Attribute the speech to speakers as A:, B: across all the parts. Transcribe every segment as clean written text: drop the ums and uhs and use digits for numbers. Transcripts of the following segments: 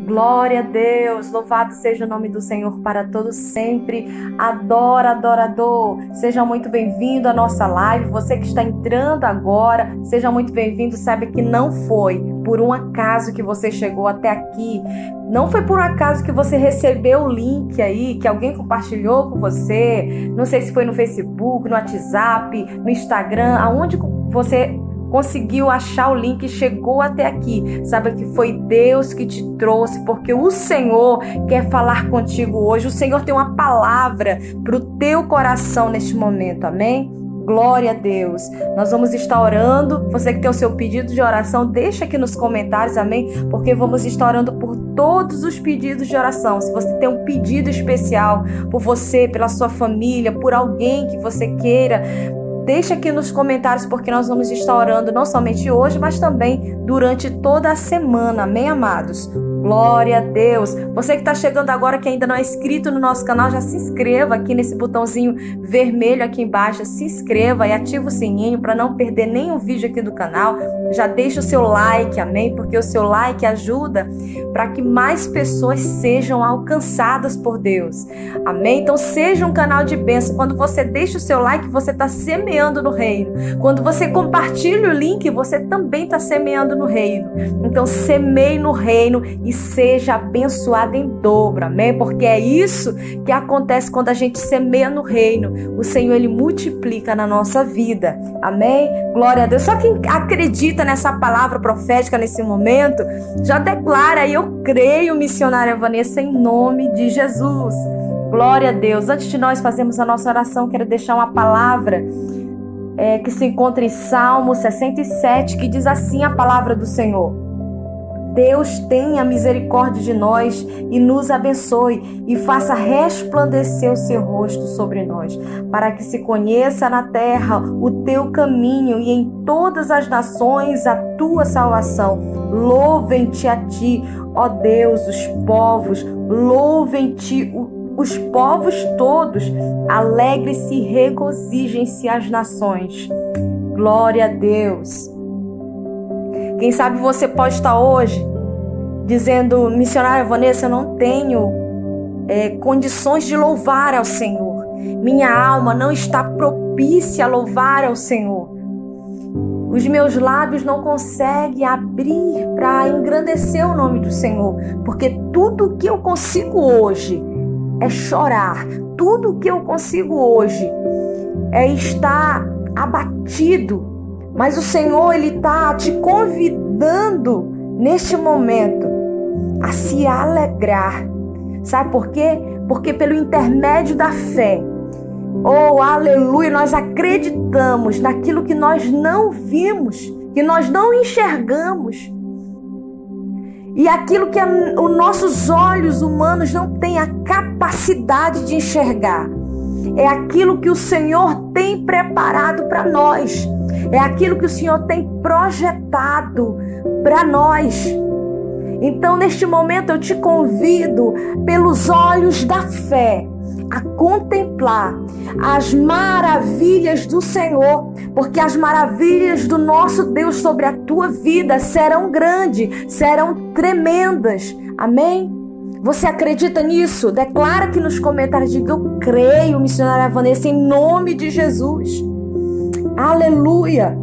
A: Glória a Deus, louvado seja o nome do Senhor para todos sempre. Adorador, seja muito bem-vindo à nossa live. Você que está entrando agora, seja muito bem-vindo. Sabe que não foi por um acaso que você chegou até aqui. Não foi por um acaso que você recebeu o link aí, que alguém compartilhou com você. Não sei se foi no Facebook, no WhatsApp, no Instagram, aonde você conseguiu achar o link e chegou até aqui. Sabe que foi Deus que te trouxe, porque o Senhor quer falar contigo hoje. O Senhor tem uma palavra para o teu coração neste momento, amém? Glória a Deus. Nós vamos estar orando. Você que tem o seu pedido de oração, deixa aqui nos comentários, amém? Porque vamos estar orando por todos os pedidos de oração. Se você tem um pedido especial por você, pela sua família, por alguém que você queira, deixa aqui nos comentários, porque nós vamos estar orando não somente hoje, mas também durante toda a semana. Amém, amados? Glória a Deus. Você que está chegando agora, que ainda não é inscrito no nosso canal, já se inscreva aqui nesse botãozinho vermelho aqui embaixo. Se inscreva e ativa o sininho para não perder nenhum vídeo aqui do canal. Já deixa o seu like, amém? Porque o seu like ajuda para que mais pessoas sejam alcançadas por Deus. Amém? Então seja um canal de bênção. Quando você deixa o seu like, você está semeando no reino. Quando você compartilha o link, você também está semeando no reino. Então semeie no reino e seja abençoado em dobro, amém? Porque é isso que acontece quando a gente semeia no reino. O Senhor, Ele multiplica na nossa vida, amém? Glória a Deus. Só quem acredita nessa palavra profética nesse momento, já declara aí: eu creio, missionária Vanessa, em nome de Jesus. Glória a Deus. Antes de nós fazermos a nossa oração, quero deixar uma palavra que se encontra em Salmo 67, que diz assim a palavra do Senhor: Deus tenha misericórdia de nós e nos abençoe e faça resplandecer o seu rosto sobre nós, para que se conheça na terra o teu caminho e em todas as nações a tua salvação. Louvem-te a ti, ó Deus, os povos, louvem-te os povos todos, alegre-se e regozijem-se as nações. Glória a Deus. Quem sabe você pode estar hoje dizendo: missionária Vanessa, eu não tenho condições de louvar ao Senhor. Minha alma não está propícia a louvar ao Senhor. Os meus lábios não conseguem abrir para engrandecer o nome do Senhor, porque tudo que eu consigo hoje é chorar. Tudo que eu consigo hoje é estar abatido. Mas o Senhor, Ele está te convidando neste momento a se alegrar. Sabe por quê? Porque pelo intermédio da fé, oh, aleluia, nós acreditamos naquilo que nós não vimos, que nós não enxergamos. E aquilo que os nossos olhos humanos não têm a capacidade de enxergar. É aquilo que o Senhor tem preparado para nós. É aquilo que o Senhor tem projetado para nós. Então, neste momento, eu te convido, pelos olhos da fé, a contemplar as maravilhas do Senhor, porque as maravilhas do nosso Deus sobre a tua vida serão grandes, serão tremendas. Amém? Você acredita nisso? Declara aqui nos comentários, diga: eu creio, missionária Vanessa, em nome de Jesus. Aleluia!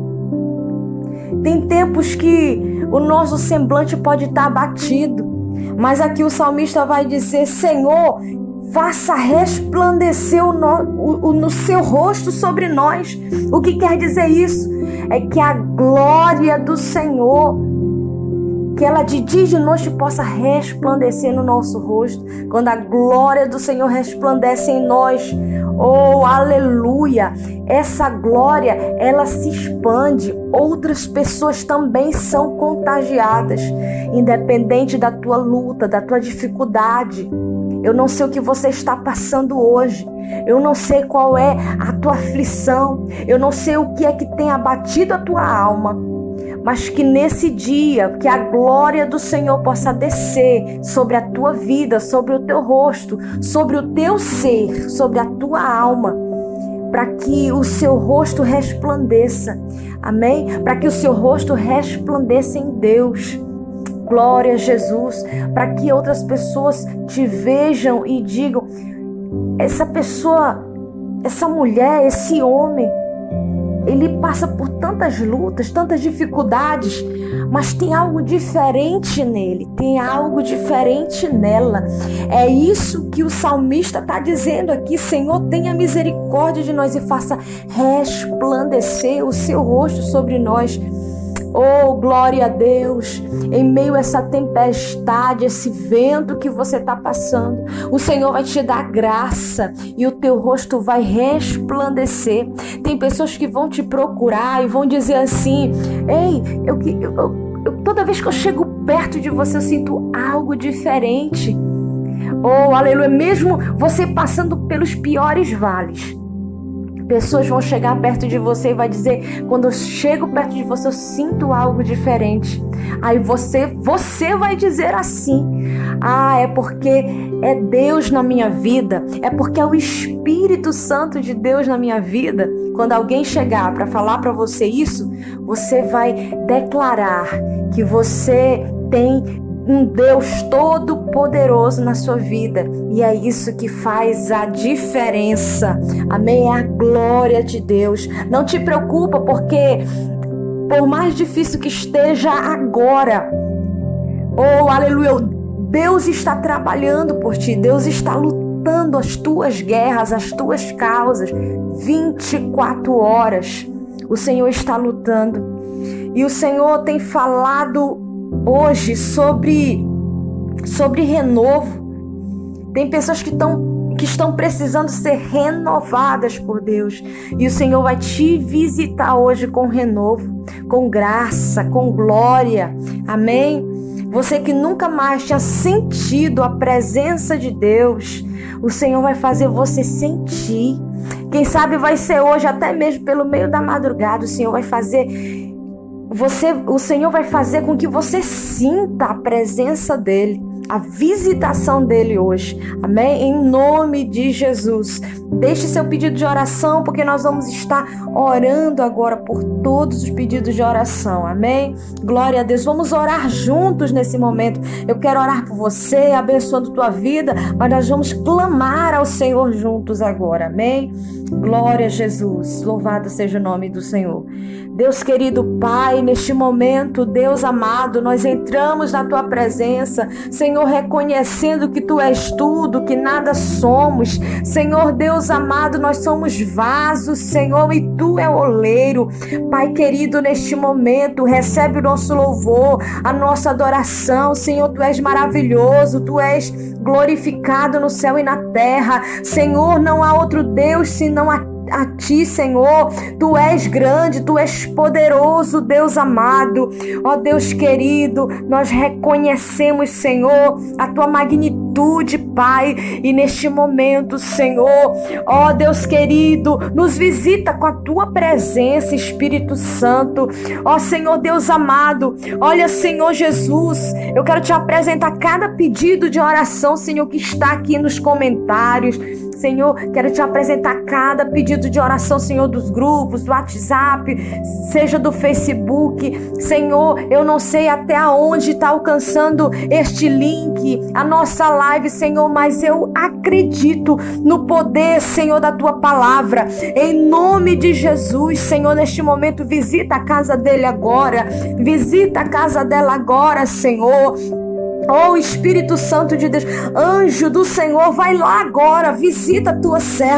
A: Tem tempos que o nosso semblante pode estar abatido, mas aqui o salmista vai dizer: Senhor, faça resplandecer no seu rosto sobre nós. O que quer dizer isso? É que a glória do Senhor, que ela de dia e de noite possa resplandecer no nosso rosto. Quando a glória do Senhor resplandece em nós, oh, aleluia, essa glória, ela se expande. Outras pessoas também são contagiadas, independente da tua luta, da tua dificuldade. Eu não sei o que você está passando hoje. Eu não sei qual é a tua aflição. Eu não sei o que é que tem abatido a tua alma. Mas que nesse dia, que a glória do Senhor possa descer sobre a tua vida, sobre o teu rosto, sobre o teu ser, sobre a tua alma, para que o seu rosto resplandeça. Amém? Para que o seu rosto resplandeça em Deus. glória a Jesus, para que outras pessoas te vejam e digam: essa pessoa, essa mulher, esse homem, ele passa por tantas lutas, tantas dificuldades, mas tem algo diferente nele, tem algo diferente nela. É isso que o salmista está dizendo aqui: Senhor, tenha misericórdia de nós e faça resplandecer o seu rosto sobre nós. Oh, glória a Deus! Em meio a essa tempestade, esse vento que você está passando, o Senhor vai te dar graça e o teu rosto vai resplandecer. Tem pessoas que vão te procurar e vão dizer assim: ei, toda vez que eu chego perto de você, eu sinto algo diferente. Oh, aleluia! Mesmo você passando pelos piores vales, pessoas vão chegar perto de você e vai dizer: quando eu chego perto de você, eu sinto algo diferente. Aí você vai dizer assim: ah, é porque é Deus na minha vida, é porque é o Espírito Santo de Deus na minha vida. Quando alguém chegar para falar para você isso, você vai declarar que você tem um Deus todo-poderoso na sua vida, e é isso que faz a diferença. Amém? É a glória de Deus. Não te preocupa, porque por mais difícil que esteja agora, oh, aleluia, Deus está trabalhando por ti, Deus está lutando as tuas guerras, as tuas causas, 24 horas, o Senhor está lutando. E o Senhor tem falado hoje sobre renovo. Tem pessoas que estão precisando ser renovadas por Deus, e o Senhor vai te visitar hoje com renovo, com graça, com glória. Amém? Você que nunca mais tinha sentido a presença de Deus, o Senhor vai fazer você sentir. Quem sabe vai ser hoje, até mesmo pelo meio da madrugada, o Senhor vai fazer com que você sinta a presença dele, a visitação dele hoje. Amém? Em nome de Jesus. Deixe seu pedido de oração, porque nós vamos estar orando agora por todos os pedidos de oração. Amém? Glória a Deus. Vamos orar juntos nesse momento. Eu quero orar por você, abençoando tua vida, mas nós vamos clamar ao Senhor juntos agora. Amém? Glória a Jesus. Louvado seja o nome do Senhor. Deus querido Pai, neste momento, Deus amado, nós entramos na tua presença, Senhor, reconhecendo que tu és tudo, que nada somos. Senhor Deus amado, nós somos vasos, Senhor, e tu é o oleiro. Pai querido, neste momento, recebe o nosso louvor, a nossa adoração. Senhor, tu és maravilhoso, tu és glorificado no céu e na terra. Senhor, não há outro Deus senão a ti, Senhor. Tu és grande, tu és poderoso, Deus amado. Ó Deus querido, nós reconhecemos, Senhor, a tua magnitude, Pai, e neste momento, Senhor, ó Deus querido, nos visita com a tua presença, Espírito Santo. Ó Senhor Deus amado, olha, Senhor Jesus, eu quero te apresentar cada pedido de oração, Senhor, que está aqui nos comentários. Senhor, quero te apresentar cada pedido de oração, Senhor, dos grupos, do WhatsApp, seja do Facebook. Senhor, eu não sei até onde está alcançando este link, a nossa live, Senhor, mas eu acredito no poder, Senhor, da tua palavra. Em nome de Jesus, Senhor, neste momento, visita a casa dele agora, visita a casa dela agora, Senhor. Oh, Espírito Santo de Deus, anjo do Senhor, vai lá agora, visita teu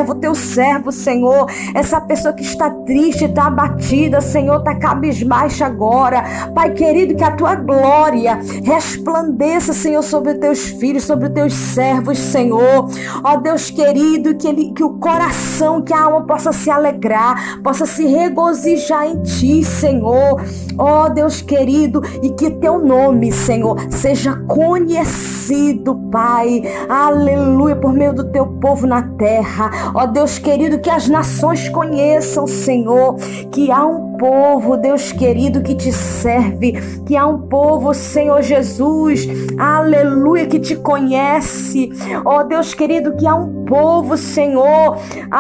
A: servo, Senhor, essa pessoa que está triste, está abatida, Senhor, está cabisbaixa agora. Pai querido, que a tua glória resplandeça, Senhor, sobre os teus filhos, sobre os teus servos, Senhor. Ó Deus querido, que o coração, que a alma possa se alegrar, possa se regozijar em ti, Senhor. Ó Deus querido, e que teu nome, Senhor, seja conhecido, Pai, aleluia, por meio do teu povo na terra. Ó Deus querido, que as nações conheçam, Senhor, que há um povo, Deus querido, que te serve, que há um povo, Senhor Jesus, aleluia, que te conhece. Ó Deus querido, que há um povo, Senhor,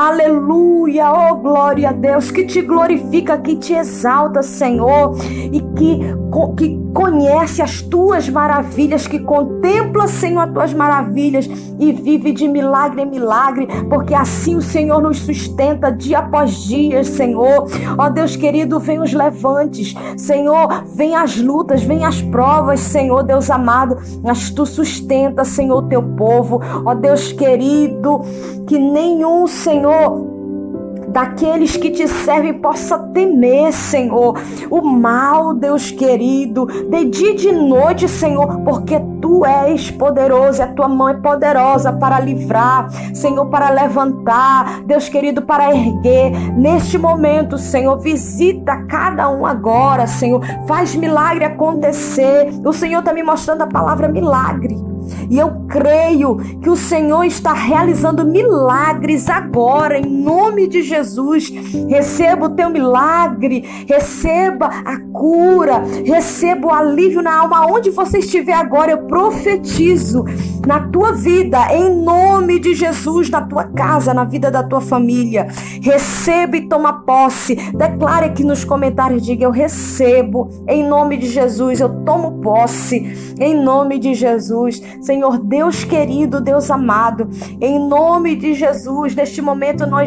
A: aleluia, ó glória a Deus, que te glorifica, que te exalta, Senhor, e que conhece as tuas maravilhas, que contempla, Senhor, as tuas maravilhas e vive de milagre em milagre, porque assim o Senhor nos sustenta dia após dia, Senhor. Ó Deus querido, vem os levantes, Senhor, vem as lutas, vem as provas, Senhor Deus amado, mas tu sustenta, Senhor, o teu povo. Ó Deus querido, que nenhum, Senhor, daqueles que te servem possa temer, Senhor, o mal, Deus querido, de dia e de noite, Senhor, porque tu és poderoso, a tua mão é poderosa para livrar, Senhor, para levantar, Deus querido, para erguer. Neste momento, Senhor, visita cada um agora, Senhor, faz milagre acontecer. O Senhor está me mostrando a palavra milagre. E eu creio que o Senhor está realizando milagres agora, em nome de Jesus. Receba o teu milagre, receba a cura, receba o alívio na alma. Onde você estiver agora, eu profetizo na tua vida, em nome de Jesus, na tua casa, na vida da tua família. Receba e toma posse. Declare aqui nos comentários, diga: eu recebo, em nome de Jesus, eu tomo posse, em nome de Jesus. Senhor Deus querido, Deus amado, em nome de Jesus, neste momento nós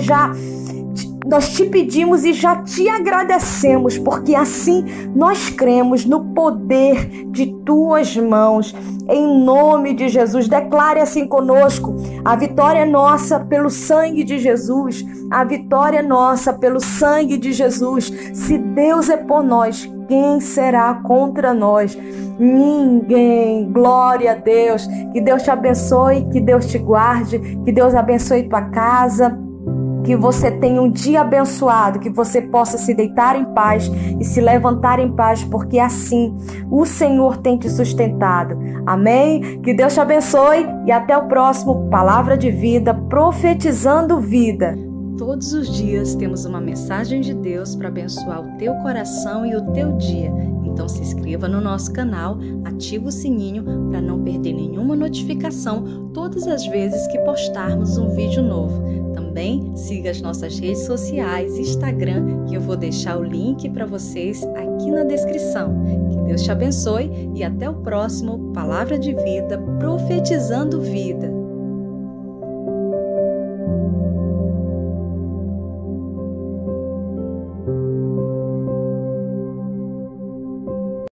A: te pedimos e já te agradecemos, porque assim nós cremos no poder de tuas mãos. Em nome de Jesus, declare assim conosco: a vitória é nossa pelo sangue de Jesus, a vitória é nossa pelo sangue de Jesus. Se Deus é por nós, quem será contra nós? Ninguém. Glória a Deus. Que Deus te abençoe, que Deus te guarde, que Deus abençoe tua casa, que você tenha um dia abençoado, que você possa se deitar em paz e se levantar em paz, porque assim o Senhor tem te sustentado. Amém? Que Deus te abençoe e até o próximo Palavra de Vida, profetizando vida.
B: Todos os dias temos uma mensagem de Deus para abençoar o teu coração e o teu dia. Então se inscreva no nosso canal, ativa o sininho para não perder nenhuma notificação todas as vezes que postarmos um vídeo novo. Também siga as nossas redes sociais, Instagram, que eu vou deixar o link para vocês aqui na descrição. Que Deus te abençoe e até o próximo Palavra de Vida, profetizando vida.